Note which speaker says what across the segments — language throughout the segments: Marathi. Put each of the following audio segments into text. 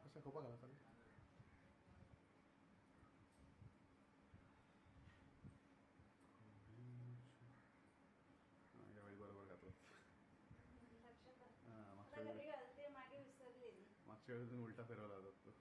Speaker 1: कसा खोपा घाला चालेल. यावेळी बरोबर घातलं. हां मागच्या वेळी तुम्ही उलटा फिरवला होता तो.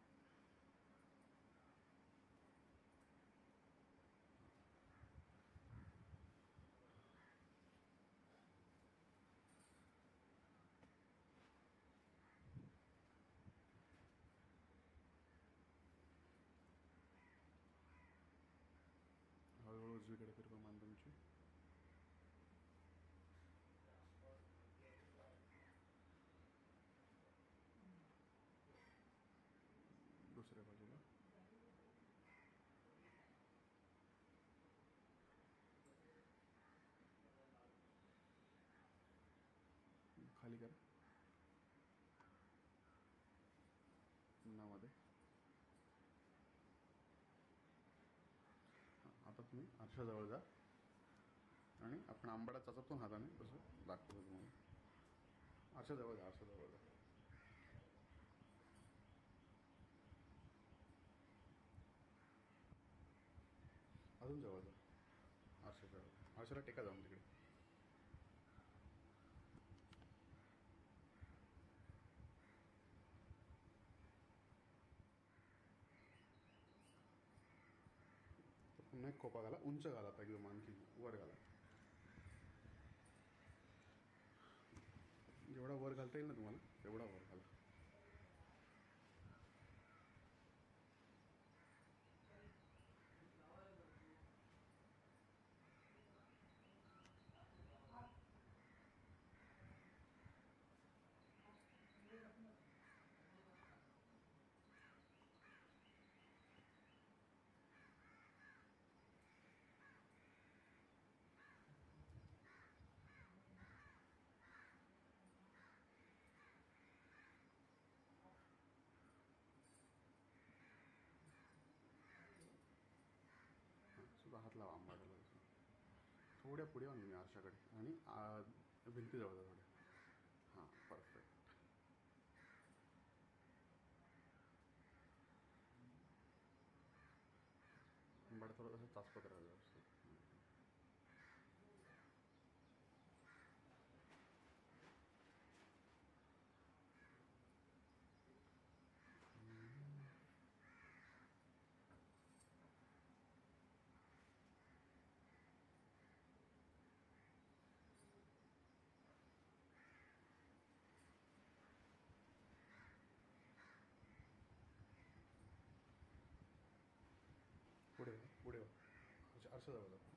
Speaker 1: हळूहळू उजवीकडे फिरवा मान तुमची. दुसऱ्या बाजूला खाली करा. पुन्हामध्ये आता तुम्ही आरशाजवळ जा आणि आपण आंबाडा चाचपतो हाताने तसं दाखवतो तुम्हाला. आरशाजवळ जा, आरशाजवळ जा. अजून जवळ जा आरशाजवळ. आरशाला टेका जाऊन तिकडे. पुन्हा एक खोपा घाला. उंच घाला आता एकदम, आणखी वर घाला. जेवढा वर घालता येईल ना तुम्हाला तेवढा वर घाला. सुद्धा हात लावा आंबाड्याला. थोड्या पुढे आणून मी आरशाकडे आणि भिंतीजवळ जा थोड्या. हां परफेक्ट. आंबाडा थोडं कसं चाचपत राहायचं असतं. पुढे पुढे आरशाजवळ जा.